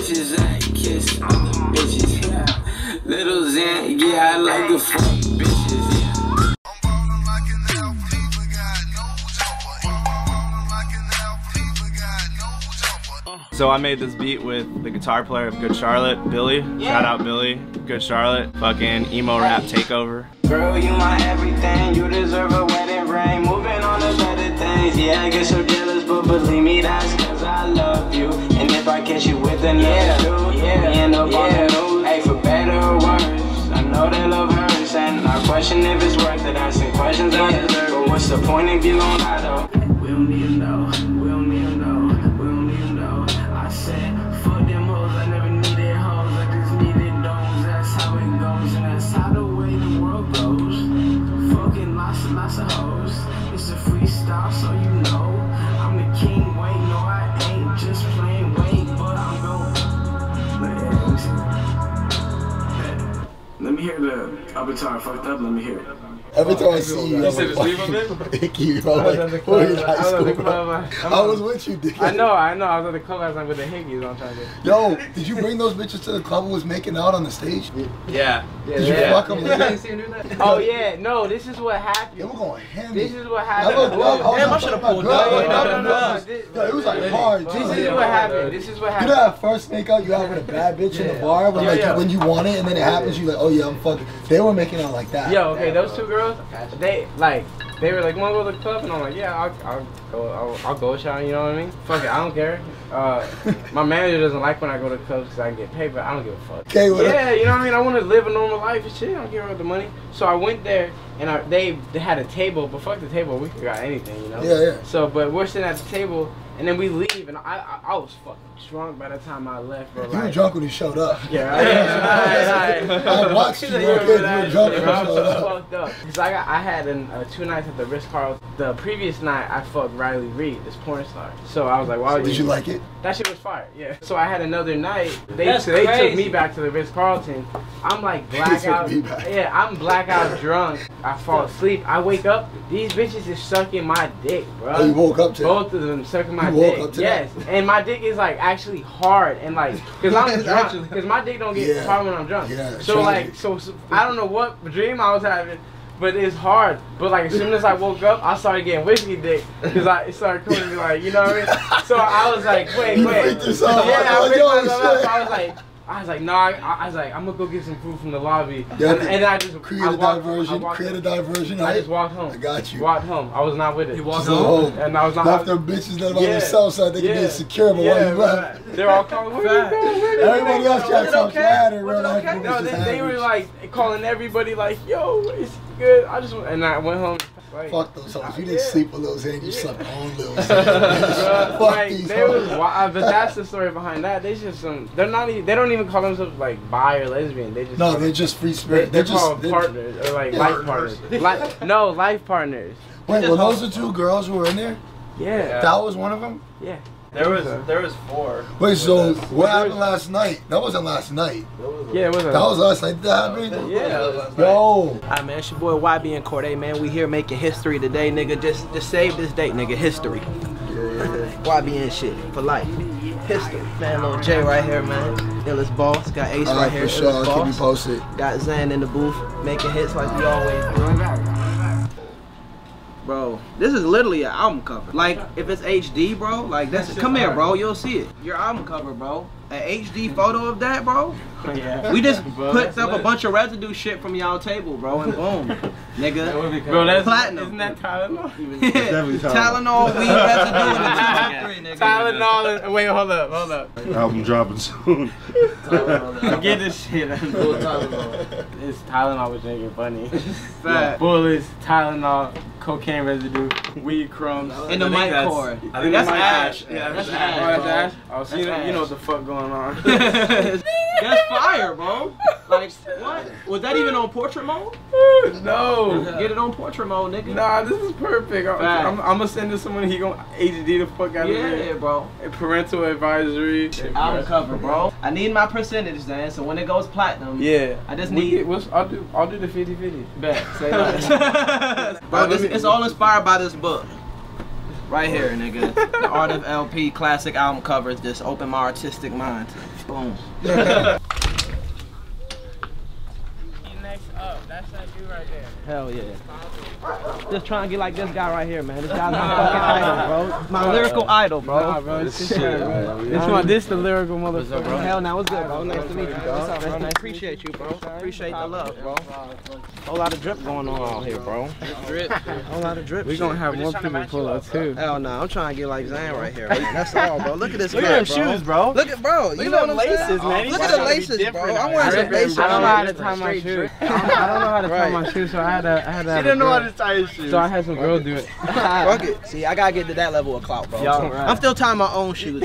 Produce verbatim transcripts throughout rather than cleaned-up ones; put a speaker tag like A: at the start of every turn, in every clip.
A: bitches, I kiss other bitches, yeah. Lil Xan, yeah, I like to fuck bitches, yeah.
B: So I made this beat with the guitar player of Good Charlotte, Billy. Yeah. Shout out Billy, Good Charlotte. Fucking emo rap takeover.
A: Girl, you my everything. You deserve a wedding ring. Moving on to better things. Yeah, I get so jealous, but believe me, that's cause I love you. And if I catch you with another yeah. dude, yeah, we end up yeah. on the news. Hey, for better or worse, I know that love hurts, and I question if it's worth it. Asking questions yeah. I deserve. But what's the point if you don't lie though? We don't need to know. We don't need to know. We don't need to know. I said, fuck them hoes. I never needed hoes. I just needed those. That's how it goes, and that's how the way the world goes. Fucking lots and lots of hoes. It's a freestyle, so you know I'm the king. Wait, no, I ain't just playing. Wait, but I'm going. Let me hear the avatar fucked up. Let me hear it.
C: Every time I see you,
D: you said just leave him in?
C: Icky, bro. Like, who are you high school? I was with you, dick.
D: I know, I know. I was at the club last night with the hickeys on trying to.
C: Yo, did you bring those bitches to the club and was making out on the stage?
B: Yeah.
C: Did you
D: yeah.
C: fuck them?
D: Yeah. Oh yeah, no. This is what happened.
C: They were going ham.
D: This is what happened.
C: Damn, I should have pulled up. No, no, no. It was like hard.
D: This is what happened. This is what happened.
C: You know that first make out you have with a bad bitch in the bar when like when you want it and then it happens, you like, oh yeah, I'm fucking. They were making out like that.
D: Yo, okay, those two girls, they like. They were like, wanna go to the club? And I'm like, yeah, I'll, I'll go, I'll, I'll go with y'all, you know what I mean? Fuck it, I don't care. Uh, my manager doesn't like when I go to clubs because I get paid, but I don't give a fuck.
C: Okay, well,
D: yeah, you know what I mean? I want to live a normal life and shit. I don't care about the money. So I went there, and I, they, they had a table, but fuck the table, we could got anything, you know?
C: Yeah, yeah.
D: So, but we're sitting at the table, and then we leave, and I, I, I was fucking drunk by the time I left, bro.
C: You
D: like,
C: were drunk when you showed up.
D: Yeah, right. yeah, right, right.
C: I watched you, you were drunk when you
D: I
C: showed up.
D: fucked up. Cause I got, I had an, uh, two nights at the Ritz-Carlton. The previous night, I fucked Riley Reid, this porn star. So I was like, why would
C: Did
D: you?
C: you like it?
D: That shit was fire, yeah. So I had another night. They,
E: That's
D: so they
E: crazy.
D: took me back to the Ritz-Carlton. I'm like blackout. Yeah, I'm blackout drunk. I fall asleep. I wake up. These bitches is sucking my dick, bro.
C: Oh, you woke up to
D: Both of them sucking my
C: you woke
D: dick.
C: Up to
D: yes,
C: that?
D: And my dick is like actually hard and like, cause I'm drunk. Cause my dick don't get
C: yeah.
D: hard when I'm drunk.
C: Yeah,
D: so like, so, so I don't know what dream I was having. But it's hard. But like as soon as I woke up, I started getting whiskey dick because I it started coming to me like, you know what I mean? So I was like, wait,
C: you
D: wait.
C: freaked yourself.
D: Yeah, I
C: like,
D: freaked
C: yo,
D: myself out.
C: shit.
D: So I was like, I was like, no, nah, I, I was like, I'm gonna go get some food from the lobby.
C: Yeah,
D: and, and then I just
C: create
D: I
C: a
D: walked,
C: diversion.
D: I walked,
C: create a diversion.
D: I just walked home.
C: I got you.
D: Walked home. I was not with it.
E: You walked
C: so
E: home?
C: home.
D: And I was not.
C: Left them bitches that about
D: yeah,
C: themselves so they
D: yeah,
C: can be insecure, but
D: yeah,
C: while you left.
D: They're all calling, where you going? Where you going?
C: Everybody else tried to talk bad and real life.
E: okay?
D: No, they, they were like calling everybody like, yo, it's good. I just and I went home. Like,
C: fuck those hoes. You didn't
D: yeah.
C: sleep with Lil Xan. You slept on Lil Xan. Fuck
D: like,
C: these
D: they was,
C: hoes.
D: but that's the story behind that. They just some. They're not even. They don't even call themselves like bi or lesbian. They just.
C: No, they're just free spirit.
D: They, they're,
C: They're just
D: called
C: they're,
D: partners or like
C: yeah.
D: life partners. Like no life partners.
C: Wait, were those the two girls who were in there?
D: Yeah.
C: That was one of them.
D: Yeah.
B: There was there was four.
C: Wait, so what happened last night? That wasn't last night.
D: Yeah, it was.
C: That was last night. Did that happen?
D: Yeah.
C: Yo.
E: Alright, man, it's your boy Y B N Cordae, man. We here making history today, nigga. Just just save this date, nigga. History. Y B N shit for life. History. Man, little J right here, man. Illest boss. Got Ace right here.
C: For sure,
E: Illest
C: I'll keep you
E: boss.
C: posted.
E: Got Xan in the booth making hits like we always do. Bro, this is literally an album cover. Like, if it's H D, bro, like, that's come here, bro. You'll see it. Your album cover, bro. An H D photo of that, bro.
D: Yeah.
E: We just put up a bunch of residue shit from y'all table, bro, and boom, nigga.
D: Bro, that's
E: platinum.
D: Isn't that Tylenol?
E: Yeah. Tylenol, weed residue, and the two or three, nigga.
D: Tylenol. And, wait, hold up, hold up.
F: Album dropping soon.
D: Forget this shit. It's Tylenol was making funny.
E: Fat.
D: Bullets, Tylenol, cocaine residue, weed crumbs.
E: And the mic cord.
B: I think
E: That's
B: that's
E: ash.
B: ash.
E: Yeah, that's
D: Oh,
E: ash.
D: that's
E: bro.
D: ash? Oh, so you know,
E: That's
D: you know
E: ash.
D: what the fuck going on.
E: That's fire, bro. Like, what? Was that even on portrait mode?
D: No.
E: Get it on portrait mode, nigga.
D: Nah, this is perfect. I'm, I'm, I'm gonna send this to someone. He gonna H D the fuck out of
E: Yeah,
D: here.
E: bro.
D: Parental advisory.
E: Album cover, bro. I need my percentage then, so when it goes platinum,
D: Yeah.
E: I just
D: We
E: need.
D: get, what's, I'll do. I'll do the fifty fifty.
E: Bet. Say that. Bro, this, it's all inspired by this book. Right here, nigga. The Art of L P classic album covers. Just open my artistic mind. Boom.
D: Next up, that's that dude right there.
E: Hell yeah. Just trying to get like this guy right here, man. This guy's my fucking idol, bro. My lyrical idol, bro.
D: Nah, bro, this is shit, bro. This one, this the lyrical motherfucker, bro.
E: Hell, now what's good, bro? Nice to meet you, bro. Nice to appreciate you, bro. Appreciate the love, bro. Whole lot of drip going on out here, bro. Drip. Whole lot of drip.
D: We gonna have more people pull up too.
E: Hell no, I'm trying to get like Xan right here, man. That's all, bro. Look at this.
D: Look at them shoes, bro.
E: Look at, bro. You know what I'm saying?
D: man.
E: Look at the laces, bro. I'm wearing some laces.
D: I don't know how to tie my shoes. I don't know how to tie my shoes, so I had to. I had to.
B: She didn't know how to tie his shoes.
D: So I had some girls do it.
E: Fuck it. See, I gotta get to that level of clout, bro.
D: Yo, right.
E: I'm still tying my own shoes.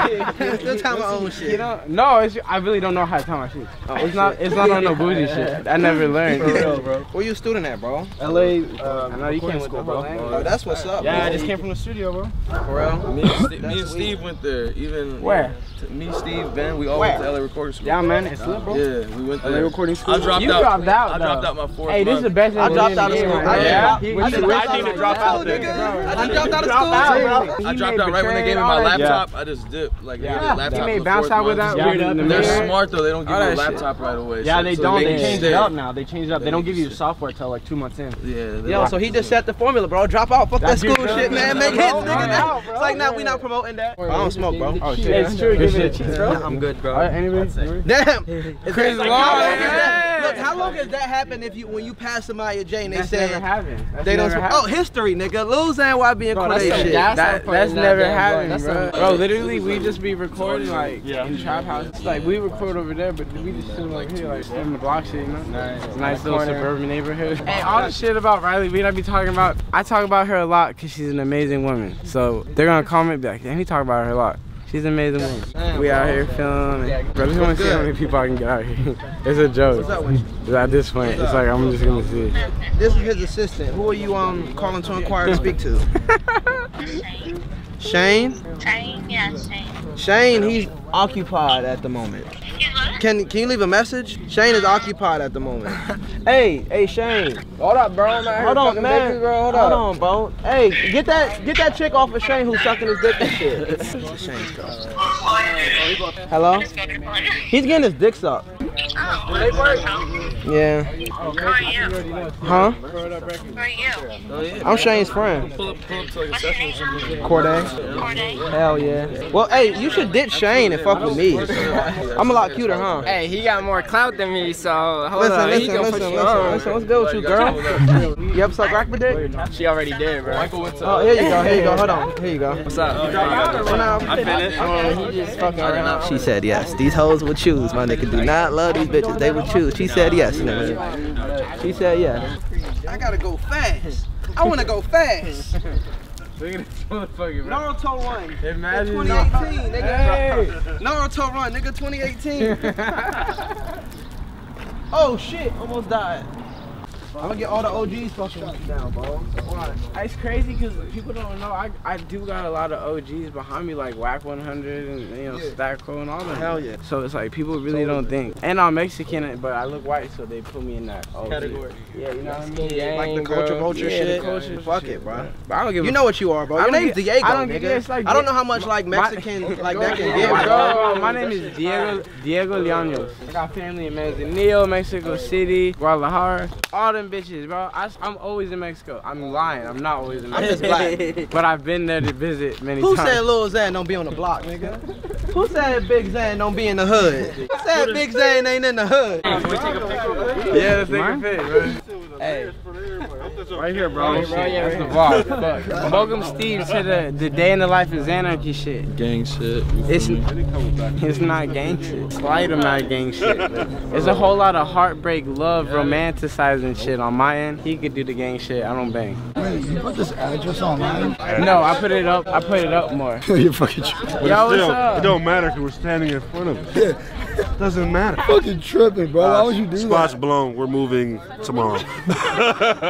E: I'm still tying my own shit.
D: You know, no, it's, I really don't know how to tie my shoes. Oh, it's not. It's not on no bougie shit. I never learned.
E: For real, bro. Where you a student at, bro?
D: L A. Uh, I know you came with the bro.
E: Oh, that's what's up.
D: Yeah,
E: bro.
D: I just came from the studio, bro.
E: For real?
F: Me and, Steve, me and Steve went there. Even
D: Where?
F: Me, Steve, Ben, we all
D: Where?
F: went to L A recording school.
D: Yeah, man, it's lit, bro.
F: Yeah, we went there.
D: L A recording school.
F: I dropped
D: you
F: out.
D: dropped out.
F: I dropped out my fourth.
D: Hey, this is the best.
E: I dropped out of school.
D: Right?
E: Yeah.
D: He,
E: I
D: he,
E: dropped
D: need to drop out there.
E: I just dropped out of
D: Drop
E: school.
D: out, bro.
F: I dropped out right when they gave me my laptop. I just dipped. Like,
D: Yeah.
F: they gave me a laptop
D: He made
F: the
D: bounce
F: fourth
D: out with
F: month.
D: that.
B: Yeah.
D: Weird
F: They're
D: mirror.
F: smart though. They don't give
D: All
F: you a
D: that
F: laptop right away.
D: Yeah,
F: so,
D: they
F: so
D: don't.
F: They,
D: They
F: make you
D: changed
F: stay.
D: it up now. They changed it up. They
F: They
D: don't
F: make
D: give
F: you
D: you the
F: stay.
D: software till like two months in.
F: Yeah. they
E: Yo,
F: lock
E: so he
F: you
E: just
F: in.
E: set the formula, bro. Drop out. Fuck that
D: That's
E: school
D: your
E: shit,
D: bro.
E: man. Make
D: Bro,
E: hits,
D: bro,
E: nigga.
D: bro,
E: It's like, nah, we not promoting that. I don't smoke, bro.
D: Oh shit, it's true. Give it a cheese, bro.
E: I'm good, bro.
D: Alright, anybody?
E: Damn.
D: Chris
E: Like,
D: Long,
E: how long is
D: yeah.
E: that? Look, how long does that happen if you when you pass somebody a J and they
D: That's
E: say
D: never happened. That's
E: they don't
D: never
E: smoke? Oh, history, nigga. Lil Xan Y B N
D: Bro,
E: Cordae
D: that's
E: shit.
D: that,
E: That-
D: that's never happened, bro.
E: some-
D: Bro, literally, we just be recording like in trap house. It's like we record over there, but we just sit over here, like in the block shit, you know. Nice, it's a nice little suburban neighborhood. Hey, all the shit about Riley, we don't be talking about. I talk about her a lot because she's an amazing woman. So they're gonna comment, be like, damn, he talk about her a lot. She's an amazing woman. We out here filming. Bro, I just want to see how many people I can get out here. It's a joke.
E: What's up with you?
D: At this point, it's like I'm just gonna see.
E: This is his assistant. Who are you um calling to inquire to speak to? Shane?
G: Shane, yeah, Shane.
E: Shane, he's occupied at the moment. Can can you leave a message? Shane is occupied at the moment. Hey, hey Shane.
D: Hold up, bro. I'm out here
E: Hold on,
D: fucking
E: man.
D: bitches, bro. Hold
E: Hold
D: up.
E: on, bro. Hey, get that get that chick off of Shane who's sucking his dick and shit. Shane's girl. Hello? He's getting his dick sucked. Yeah.
G: Who are you?
E: Huh?
G: Who are you?
E: I'm Shane's friend.
F: Pull up, pull up to like a
G: What's your
F: session or
G: name?
F: something.
E: Cordae.
G: Cordae.
E: Hell yeah. Well, hey, you should ditch Shane and fuck with me. I'm a lot cuter, huh?
H: Hey, he got more clout than me, so hold
E: Listen,
H: on. He
E: listen,
H: gonna
E: listen,
H: push
E: listen,
H: you on.
E: listen. What's good with you, girl? You ever suck rock with dick?
H: She already did, bro.
F: Michael went to.
E: Oh, here you go, here you go. Hold on. Here you go.
H: What's up?
B: I'm finished.
H: Okay, he just fucking around.
E: She said yes. These hoes would choose, my nigga. Do not love these bitches. They would choose. She said yes, nigga. She said yes. I gotta go fast. I wanna go fast.
D: Look at this motherfucker, bro.
E: Naruto run.
D: Imagine.
E: twenty eighteen, nigga.
D: Hey.
E: Naruto run, nigga. twenty eighteen. Oh shit! Almost died. I'm gonna get all the O Gs fucking down, bro.
D: It's crazy because people don't know. I, I do got a lot of O Gs behind me, like Whack one hundred and you know
E: Yeah.
D: Stack Crow and all that.
E: Hell yeah.
D: So it's like people really don't think. And I'm Mexican, but I look white, so they put me in that O G
E: Category.
D: Yeah, you know what I mean.
H: Yeah,
E: Like the
H: bro.
E: culture vulture
D: Yeah,
E: shit.
D: the culture
E: Fuck
D: shit,
E: it, bro.
D: But I don't give.
E: You
D: a
E: know what you are, bro.
D: I
E: Your
D: don't
E: name's
D: get-
E: Diego,
D: I don't
E: nigga.
D: get- it's like
E: I don't
D: Di-
E: know how much like
D: My-
E: Mexican like that can get,
D: Bro,
E: bro.
D: my name is Diego Diego Llanos. I got family in Manzanillo, Mexico City, Guadalajara, all them bitches, bro. I, I'm always in Mexico. I'm lying. I'm not always in
E: I'm just
D: Mexico.
E: black.
D: But I've been there to visit many
E: Who
D: times.
E: said Lil Xan don't be on the block, nigga? Who said Big Xan don't be in the hood? Who said Big Xan ain't in the hood?
D: Yeah, let's take a pic, bro. Hey. Right here, bro.
H: Right, bro, yeah,
D: That's the
H: right
D: vlog. Fuck. Welcome Steve to the, the day in the life of Xanarchy shit.
F: Gang shit.
D: It's, it's not gang shit. Slight amount of gang shit. It's a whole lot of heartbreak, love, romanticizing shit on my end. He could do the gang shit. I don't bang.
C: Wait, you put this address online?
D: No, I put it up. I put it up more.
C: You're fucking tripping.
D: Yo, what's
I: Still,
D: up?
I: it don't matter because we're standing in front of it. Doesn't matter.
C: Fucking tripping, bro. Why would you do
I: Spot's
C: that?
I: blown. We're moving tomorrow.
C: Yo, Xan,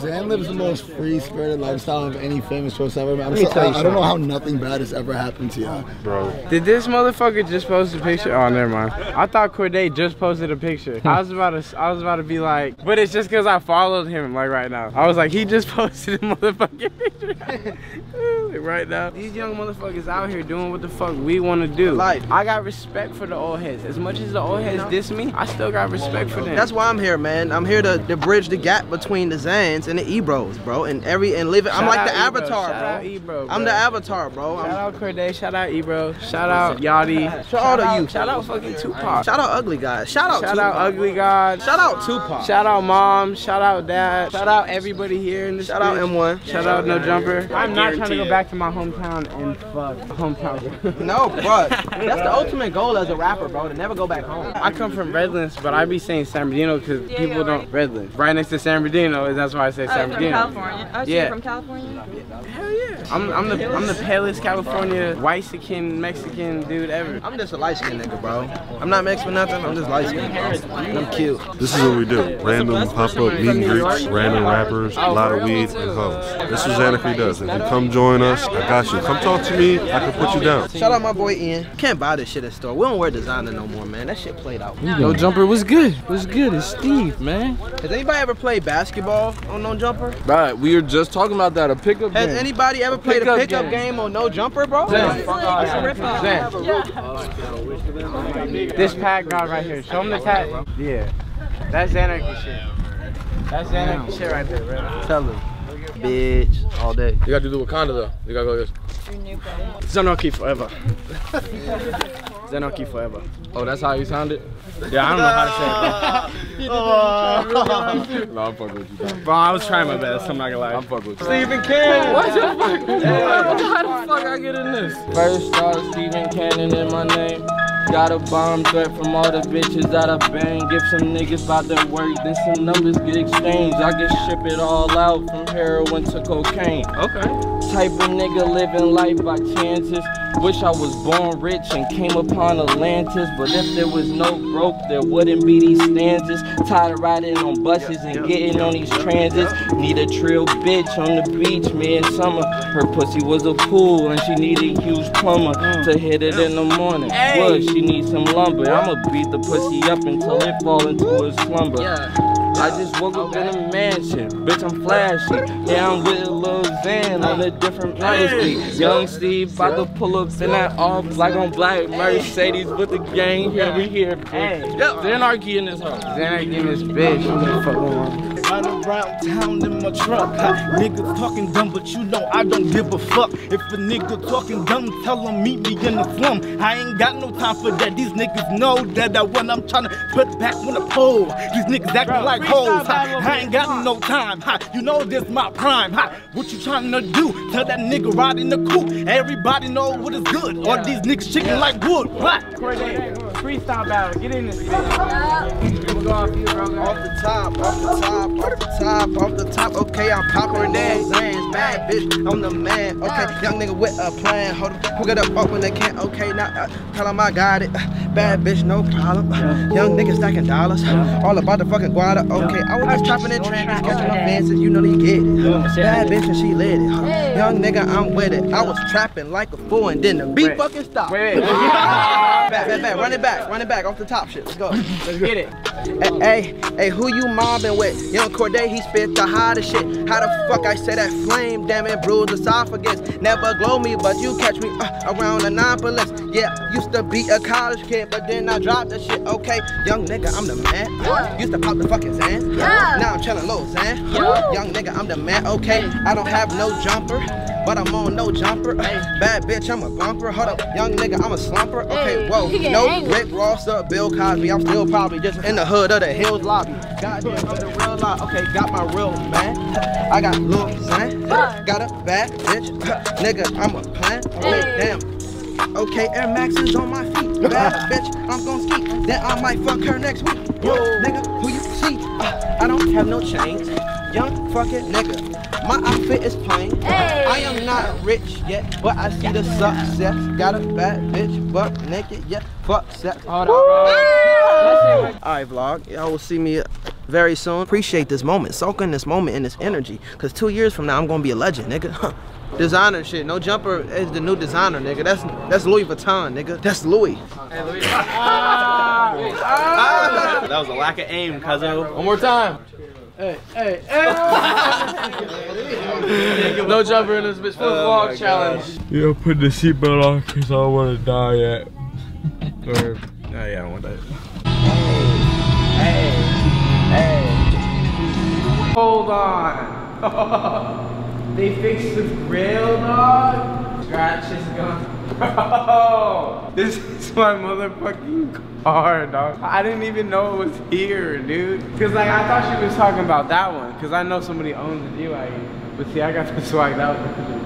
C: Xan lives the most free-spirited lifestyle of any famous person ever. I'm
D: Let me
C: so,
D: tell you
C: I, I don't know how nothing bad has ever happened to you,
I: bro.
D: Did this motherfucker just post a picture? Oh, never mind. I thought Cordae just posted a picture. I was about to, I was about to be like, but it's just because I followed him like right now. I was like, he just posted a motherfucking picture like, right now. These young motherfuckers out here doing what the fuck we want to do.
E: Life.
D: I got respect for the old heads. As much as the old heads diss me, I still got respect for them.
E: That's why I'm here, man. I'm here to, to bridge the gap between the Xans and the Ebros, bro. And every and live it. I'm
D: Shout
E: like
D: out
E: the
D: Ebro.
E: avatar,
D: Shout
E: bro.
D: out Ebro,
E: I'm
D: bro.
E: the avatar, bro.
D: Shout
E: I'm,
D: out Cordae, shout out Ebro, shout out Yachty,
E: shout out to you.
D: Shout out fucking Tupac.
E: Shout out Ugly God. Shout out
D: Shout
E: Tupac.
D: out Ugly God.
E: Shout out Tupac.
D: Shout out Mom. Shout out Dad. Shout out everybody here in this.
E: Shout out
D: bitch.
E: M one.
D: Shout out No Jumper. I'm not trying to go back to my hometown and fuck hometown.
E: No, bro. That's the ultimate goal as a rapper, bro. To never go back home.
D: I come from Redlands, but I be saying San Bernardino because people don't Redlands. Right next to San Bernardino, and that's why I say San Bernardino.
J: California. Oh, so
D: Yeah.
J: you're from California?
D: Hell yeah. I'm, I'm the I'm the palest California white skin Mexican dude ever.
E: I'm just a light skinned nigga, bro. I'm not mixed with nothing. I'm just light skinned, bro. And I'm cute.
I: This is what we do. Random pop-up meet and greets, random rappers, a lot of weed, and hoes. This is Xanacry does. If you come join us, I got you. Come talk to me, I can put you down.
E: Shout out my boy Ian. Can't buy this shit at store. We don't wear designer no more, man. That shit played out.
H: No Jumper was good. Was good. It's Steve, man.
E: Has anybody ever played basketball on No Jumper?
F: Right, we were just talking about that, a pickup
E: Has
F: game.
E: anybody ever played
F: Pickup
E: a pickup
F: game.
E: game on No Jumper, bro?
F: Xan.
D: Xan. This pack guy right here. Show him the tag. Yeah. That's Xanarchy shit. That's Xanarchy shit right there, bro.
E: Tell him. Bitch, all day.
F: You gotta do the Wakanda though. You gotta go like this.
D: Xanarchy forever. Xanarchy forever.
F: Oh, that's how you sounded?
D: Yeah, I don't know how to say it, bro.
F: No, I'm fucking with you, dog.
D: Bro, I was trying my best, I'm not gonna lie.
F: I'm fucking with you.
D: Stephen Cannon!
H: What the fuck? How the fuck I get in this? First started Stephen Cannon in my name. Got a bomb threat from all the bitches that I bang. Give some niggas about their work, then some numbers get exchanged. I can ship it all out from heroin to cocaine.
D: Okay.
H: Type of nigga living life by chances. Wish I was born rich and came upon Atlantis. But if there was no broke, there wouldn't be these stanzas. Tired of riding on buses and getting on these transits. Need a trill bitch on the beach mid-summer. Her pussy was a pool and she needed a huge plumber to hit it in the morning. What? She needs some lumber. I'ma beat the pussy up until it fall into a slumber. I just woke up in a mansion, bitch I'm flashy. Yeah, I'm with Lil Xan on a different majesty. Young Steve about to pull up in that all black on black Mercedes with the gang. Here we here, bitch. Xanarchy in this house.
D: Xanarchy in this bitch. I'm gonna fuck with him.
K: Ride around town in my truck. Huh? Niggas talking dumb, but you know I don't give a fuck. If a nigga talking dumb, tell him meet me in the slum. I ain't got no time for that. These niggas know that that when I'm trying to put back on the pole. These niggas acting like hoes. Huh? I ain't got no time. Huh? You know this my prime. Huh? What you trying to do? Tell that nigga ride in the coupe. Everybody know what is good. All these niggas chicken like wood. What?
D: Cordae, freestyle battle. Get in this bitch. We'll go off you, bro.
E: Off the top, off the top, off the top, off the top. Okay, I'm popping Lil Xan's bad bitch. I'm the man. Okay, young nigga with a plan. Hold up, hook it up, up when they can't. Okay, now uh, tell him I got it. Uh, bad bitch, no problem. Uh, young nigga stacking dollars. Uh, all about the fucking guada. Okay, I was just trapping in trends, catching my fancies. You know they get it. Uh, bad bitch and she lit it. Uh, young nigga, I'm with it. I was trapping like a fool and then the beat
D: Wait.
E: fucking stopped.
D: Wait, wait.
E: Back, back, back. Run it back, run it back off the top shit. Let's go.
D: Let's get it.
E: Hey, hey, hey, who you mobbing with? Young Cordae, he spit the hottest shit. How the fuck I say that flame, damn it, bruise esophagus. Never glow me, but you catch me uh, around Annapolis. Yeah, used to be a college kid, but then I dropped the shit. Okay, young nigga, I'm the man. Uh, used to pop the fucking Xan.
J: Yeah.
E: Now I'm chillin' Lil Xan. Uh, young nigga, I'm the man. Okay, I don't have no jumper, but I'm on no jumper. Uh, bad bitch, I'm a bumper. Hold up, young nigga, I'm a slumper. Okay, whoa, no Rick Ross or Bill Cosby. I'm still probably just in the hood of the Hills lobby. Goddamn, for the real life. Okay, got my real man. I got Lil Xan. Got a bad bitch. Nigga, I'm a plan. Okay, damn. Okay, Air Max is on my feet. Bad bitch, I'm gon' ski. Then I might fuck her next week. Yo, nigga, who you see? Uh, I don't have no chains. Young fucking nigga. My outfit is plain.
J: Hey.
E: I am not rich yet, but I see the success. Got a bad bitch, butt naked, yeah, fuck sex.
D: Hold on, bro.
E: Alright, vlog. Y'all will see me very soon. Appreciate this moment. Soak in this moment and this energy. Cause two years from now, I'm gonna be a legend, nigga. Designer shit. No Jumper is the new designer, nigga. That's that's Louis Vuitton, nigga. That's Louis.
B: Hey, Louis. Ah, ah. That was a lack of aim, cuzzo.
F: One more time.
D: Hey, hey, hey.
F: No Jumper in this bitch. Full
B: Oh
F: vlog challenge.
J: Yeah, put the seatbelt on because I don't want to die yet. Or,
B: Oh, yeah, I don't want that.
D: Hey, hey. Hold on. They fixed the grill, dog. Scratch is gone. Bro, this is my motherfucking car, dog. I didn't even know it was here, dude. Cause like I thought she was talking about that one. Cause I know somebody owns the deal out here. But see, I got the swag out.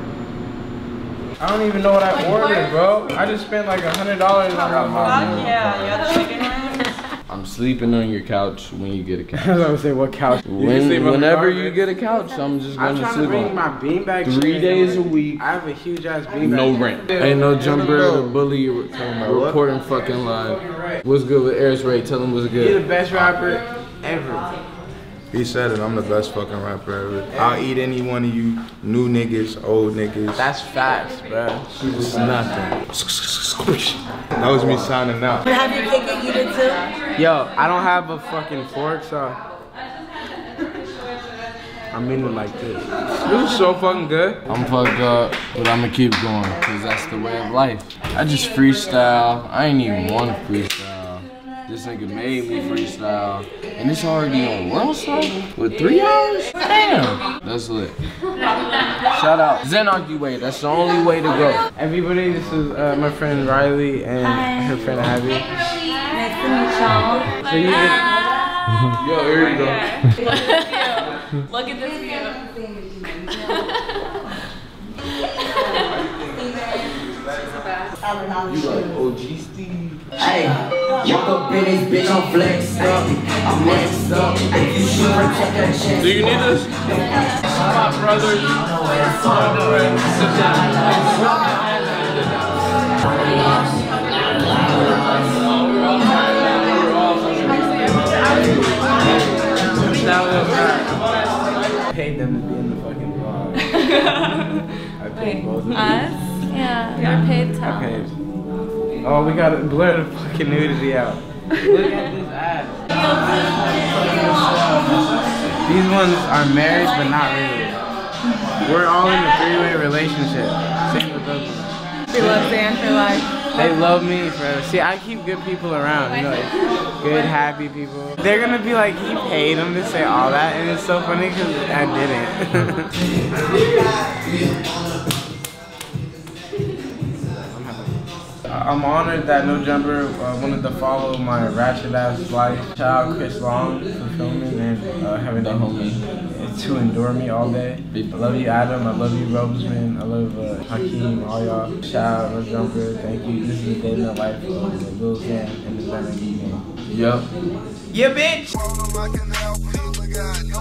D: I don't even know what I ordered, bro. I just spent like a hundred dollars on my
L: Fuck yeah, you got the chicken wings?
H: I'm sleeping on your couch when you get a couch.
D: I was gonna say, what couch?
H: When, you whenever you get a couch, I'm just gonna
D: I'm trying
H: sleep
D: to bring
H: on
D: my beanbag
H: three
D: chair.
H: days a week.
D: I have a huge ass beanbag.
H: No rent. Ain't no Jumper, the bully re reporting fucking live. What's good with Air's Ray? Tell him what's
D: You're the
H: good.
D: best rapper ever.
M: He said it, I'm the best fucking rapper ever. I'll eat any one of you new niggas, old niggas.
D: That's facts, bro.
M: It's nothing. That was me sounding out.
L: But have you cake and eat it too?
D: Yo, I don't have a fucking fork, so I'm in it like this. It was so fucking good.
H: I'm fucked up, but I'ma keep going, cause that's the way of life. I just freestyle. I ain't even want to freestyle. This nigga made me freestyle. And it's already on World Side? With three hours? Damn! That's lit. Shout out. Zenarchy way, that's the only way to go.
D: Everybody, this is uh, my friend Riley and
L: Hi.
D: her friend Abby.
L: Nice to meet y'all.
D: So you get,
H: Yo, here you go.
L: Look at this view.
H: You like O G Steve?
N: Hey, walk up in this bitch, I'm flexed up. I'm next up. If you should protect that chest.
F: Do you need this? My brother, my friend, sit down.
D: I paid them to be in the fucking vlog. I paid
L: Wait,
D: both of them.
L: us? Yeah, you're paid
D: I
L: top.
D: paid. Oh, we gotta blur the fucking nudity out. Look at this ass. These ones are married, but not really. We're all in a three-way relationship. Same with those ones.
L: We love Xan for life.
D: They love me forever. See, I keep good people around, you know, like good, happy people. They're gonna be like, he paid them to say all that, and it's so funny because I didn't. I'm honored that No Jumper uh, wanted to follow my ratchet ass life. Shout out Chris Long for filming and uh, having the homie to endure me all day. I love you, Adam. I love you, Roseman. I love uh, Hakeem, all y'all. Shout out No Jumper. Thank you. This is the day in the life of Lil Xan and the Venom game.
H: Yup.
D: Yeah, bitch.